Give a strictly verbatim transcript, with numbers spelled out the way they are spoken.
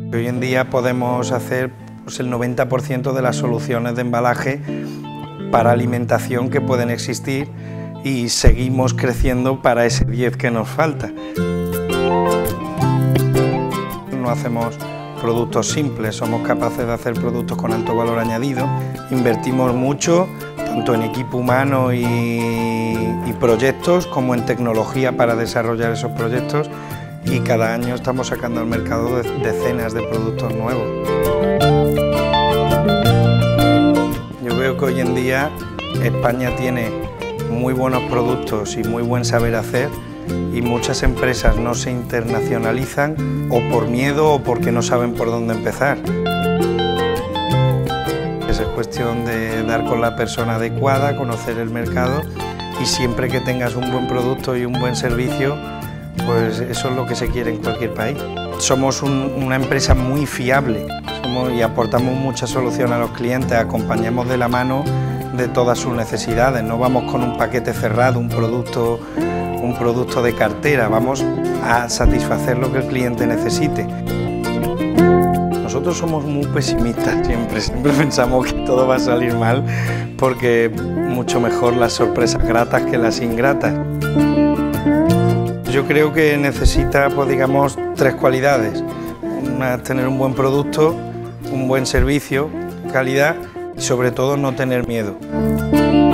Hoy en día podemos hacer pues, el noventa por ciento de las soluciones de embalaje para alimentación que pueden existir y seguimos creciendo para ese diez que nos falta. No hacemos productos simples, somos capaces de hacer productos con alto valor añadido, invertimos mucho tanto en equipo humano y, y proyectos como en tecnología para desarrollar esos proyectos y cada año estamos sacando al mercado decenas de productos nuevos. Yo veo que hoy en día España tiene muy buenos productos y muy buen saber hacer y muchas empresas no se internacionalizan o por miedo o porque no saben por dónde empezar. Es cuestión de dar con la persona adecuada, conocer el mercado y siempre que tengas un buen producto y un buen servicio, pues eso es lo que se quiere en cualquier país. Somos un, una empresa muy fiable somos, y aportamos mucha solución a los clientes, acompañamos de la mano de todas sus necesidades, no vamos con un paquete cerrado, un producto, un producto de cartera, vamos a satisfacer lo que el cliente necesite. Nosotros somos muy pesimistas siempre, siempre pensamos que todo va a salir mal porque mucho mejor las sorpresas gratas que las ingratas. Yo creo que necesita, pues digamos, tres cualidades. Una, tener un buen producto, un buen servicio, calidad y sobre todo no tener miedo.